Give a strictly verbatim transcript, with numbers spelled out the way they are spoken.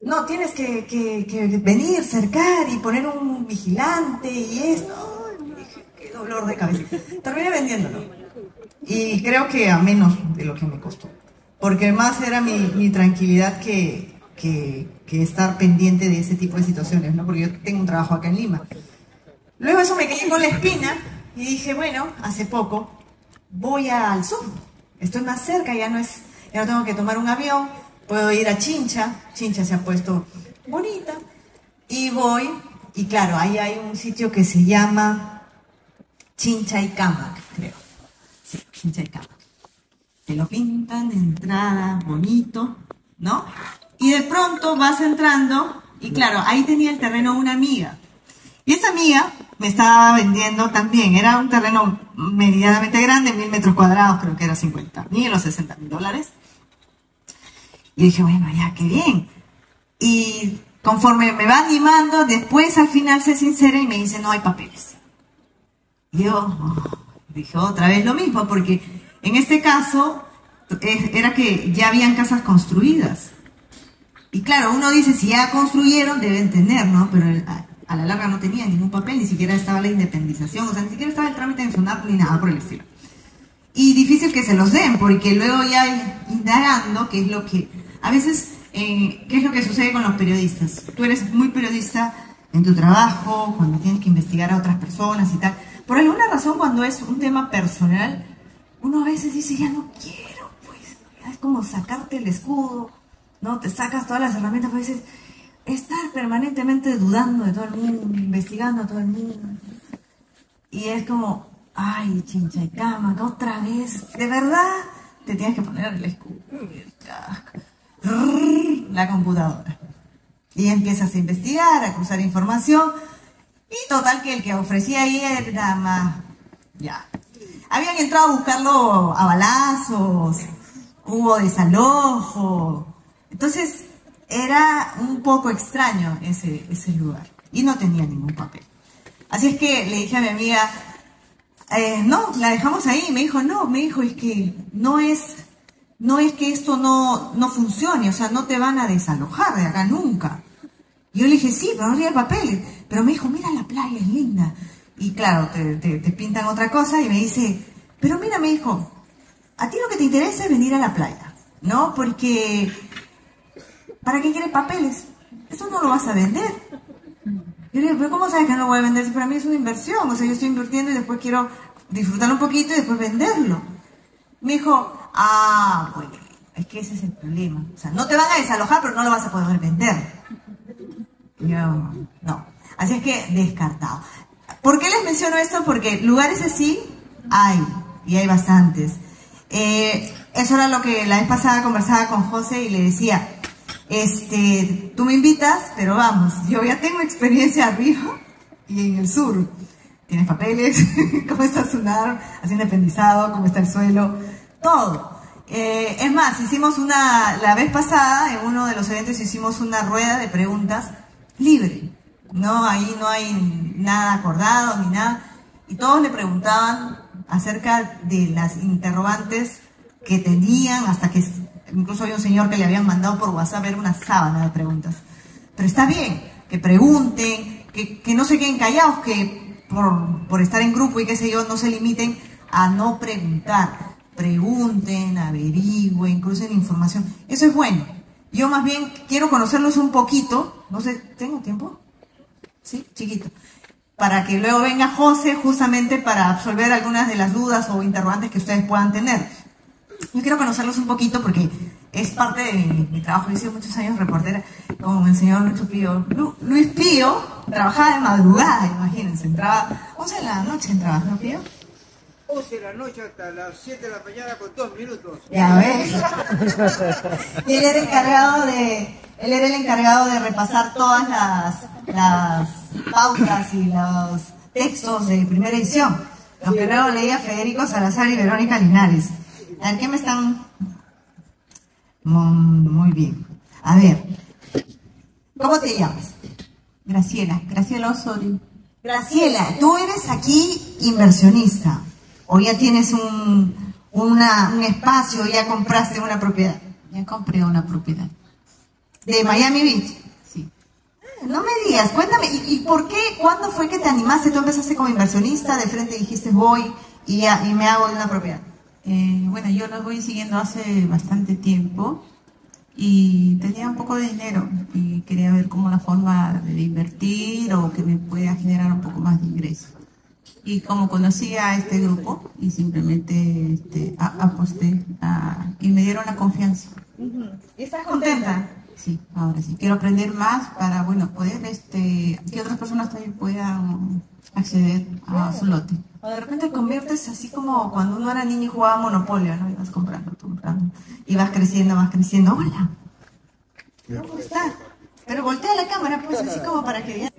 no, tienes que, que, que venir, cercar y poner un vigilante y esto. Ay, dije, qué dolor de cabeza. Terminé vendiéndolo. Y creo que a menos de lo que me costó. Porque más era mi, mi tranquilidad que, que, que estar pendiente de ese tipo de situaciones, ¿no? Porque yo tengo un trabajo acá en Lima. Luego eso me quedé con la espina y dije, bueno, hace poco voy al sur. Estoy más cerca, ya no, es, ya no tengo que tomar un avión. Puedo ir a Chincha. Chincha se ha puesto bonita. Y voy, y claro, ahí hay un sitio que se llama Chinchaycamac, creo. Sí, Chinchaycamac. Te lo pintan de entrada, bonito, ¿no? Y de pronto vas entrando, y claro, ahí tenía el terreno una amiga. Y esa amiga me estaba vendiendo también. Era un terreno medianamente grande, mil metros cuadrados, creo que era cincuenta mil o sesenta mil dólares. Y dije, bueno, ya, qué bien. Y conforme me va animando, después al final se sincera y me dice, no hay papeles. Y yo oh, dije, otra vez lo mismo, porque en este caso era que ya habían casas construidas. Y claro, uno dice, si ya construyeron, deben tener, ¿no? Pero a, a la larga no tenía ningún papel, ni siquiera estaba la independización, o sea, ni siquiera estaba el trámite en SUNAT ni nada por el estilo. Y difícil que se los den, porque luego ya indagando, que es lo que, a veces, eh, ¿qué es lo que sucede con los periodistas? Tú eres muy periodista en tu trabajo, cuando tienes que investigar a otras personas y tal. Por alguna razón, cuando es un tema personal, uno a veces dice, ya no quiero, pues, ya es como sacarte el escudo, ¿no? Te sacas todas las herramientas, pero dices, estar permanentemente dudando de todo el mundo, investigando a todo el mundo. Y es como, ay, Chinchaycamac, otra vez, de verdad, te tienes que poner el escudo, la computadora. Y empiezas a investigar, a cruzar información, y total que el que ofrecía ahí era más, ya. Habían entrado a buscarlo a balazos, hubo desalojo, entonces era un poco extraño ese, ese lugar, y no tenía ningún papel. Así es que le dije a mi amiga, eh, no, la dejamos ahí. Y me dijo, no, me dijo, es que no es, no es que esto no, no funcione, o sea, no te van a desalojar de acá nunca. Y yo le dije, sí, pero no tenía el papel. Pero me dijo, mira la playa, es linda. Y claro, te, te, te pintan otra cosa y me dice, pero mira, me dijo, a ti lo que te interesa es venir a la playa, ¿no? Porque, ¿para qué quieres papeles? Eso no lo vas a vender. Yo le digo, pero ¿cómo sabes que no lo voy a vender? Si para mí es una inversión, o sea, yo estoy invirtiendo y después quiero disfrutar un poquito y después venderlo. Me dijo, ah, bueno, es que ese es el problema. O sea, no te van a desalojar, pero no lo vas a poder vender. Y yo, no. Así es que, descartado. ¿Por qué les menciono esto? Porque lugares así hay, y hay bastantes. Eh, eso era lo que la vez pasada conversaba con José y le decía, este, tú me invitas, pero vamos, yo ya tengo experiencia arriba y en el sur. ¿Tienes papeles? ¿Cómo está SUNAT? ¿Has independizado? ¿Cómo está el suelo? Todo. Eh, es más, hicimos una, la vez pasada, en uno de los eventos hicimos una rueda de preguntas libre. No, ahí no hay nada acordado ni nada. Y todos le preguntaban acerca de las interrogantes que tenían, hasta que incluso había un señor que le habían mandado por WhatsApp ver una sábana de preguntas. Pero está bien, que pregunten, que, que no se queden callados, que por, por estar en grupo y qué sé yo, no se limiten a no preguntar. Pregunten, averigüen, crucen información. Eso es bueno. Yo más bien quiero conocerlos un poquito. No sé, ¿tengo tiempo? Sí, chiquito. Para que luego venga José justamente para absolver algunas de las dudas o interrogantes que ustedes puedan tener. Yo quiero conocerlos un poquito porque es parte de mi, mi trabajo. Yo he sido muchos años reportera con el señor Luis Pío. Lu, Luis Pío trabajaba de madrugada, imagínense. Entraba, once de la noche entraba, ¿no, Pío? once de la noche hasta las siete de la mañana con dos minutos. Ya ves. Y él era encargado de, él era el encargado de repasar todas las, las pautas y los textos de primera edición. Los que luego leía Federico Salazar y Verónica Linares. A ver, ¿qué me están? Muy bien. A ver. ¿Cómo te llamas? Graciela. Graciela Osorio. Graciela, tú eres aquí inversionista. ¿O ya tienes un, una, un espacio, ya compraste una propiedad? Ya compré una propiedad. De Miami Beach. Sí. No me digas, cuéntame, ¿y, y por qué, cuándo fue que te animaste? Tú empezaste como inversionista, de frente dijiste voy y, ya, y me hago de una propiedad. Eh, bueno, yo los voy siguiendo hace bastante tiempo y tenía un poco de dinero y quería ver cómo la forma de invertir o que me pueda generar un poco más de ingresos. Y como conocí a este grupo y simplemente este, a- aposté a- y me dieron la confianza. Uh-huh. ¿Y estás contenta? Sí, ahora sí. Quiero aprender más para, bueno, poder, este, que otras personas también puedan acceder a su lote. O de repente conviertes así como cuando uno era niño y jugaba Monopolio, ¿no? Y vas comprando, comprando. Y vas creciendo, vas creciendo. Hola. ¿Cómo estás? Pero voltea la cámara, pues, así como para que veas.